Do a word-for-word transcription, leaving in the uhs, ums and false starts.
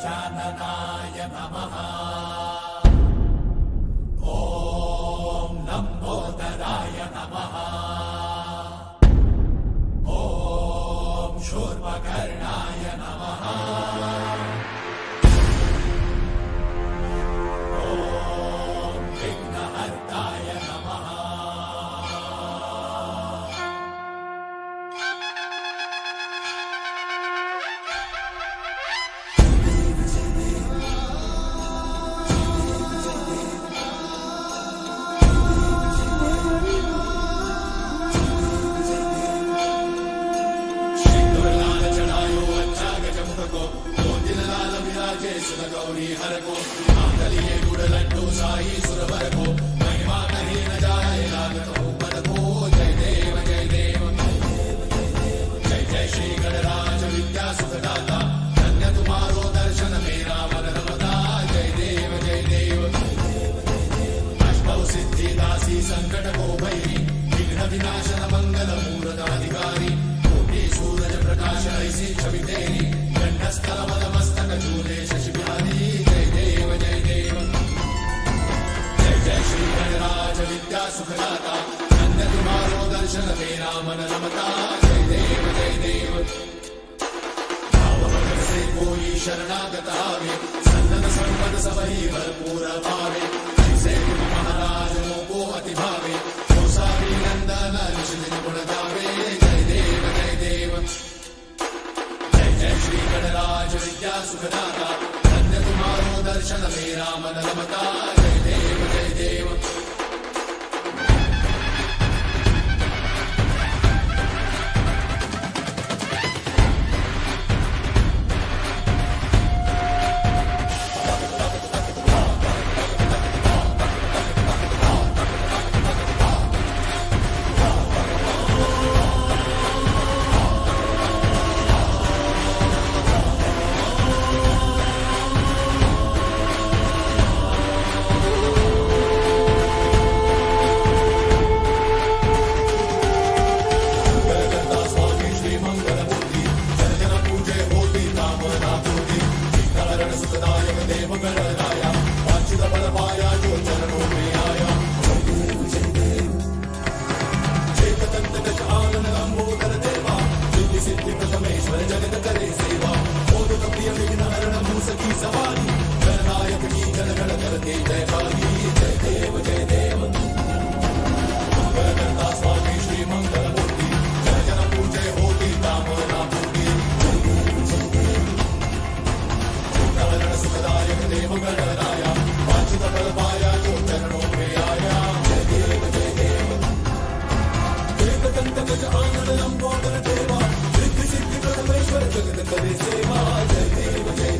गजाननाय नमः। ॐ लम्बोदराय नमः। ॐ शूर्पकर्णाय नमः। ॐ विघ्नहर्ताय नमः। गौरी हर को आंगलिये गुड़ लड्डू साई सुरवर को महिमा कहीं न जाए लागत हो पद को। जय देव जय देव जय जय श्री गणराज विद्या सुखदाता धन्य तुम्हारो दर्शन मेरा मन रमता। जय देव जय देव अष्टौ सिद्धि दासी संकट को भैरी विघ्न विनाशन मंगल मूर्त अधिकारी कोटि सूरज प्रकाश ऐसी छवि तेरी कंठस्थल मद मस्तक झूले शशि बिहारी। जय देव जय देव जय जय श्री गणराज विद्या सुखदाता धन्य तुम्हारो दर्शन मेरा मन रमता। जय देव जय देव भाव भगत से कोई शरणागत आवे सन्नत संपद सबही भरपूर भावे। ऐसे तुम महाराज को अति भावे जो सारी नंदन निश दिन गुण गावे। जय देव जय देव जय श्री गणराज विद्या सुखदाता धन्य तुम्हारो दर्शन मेरा मन रमता। जय देव जय देव जय देव जय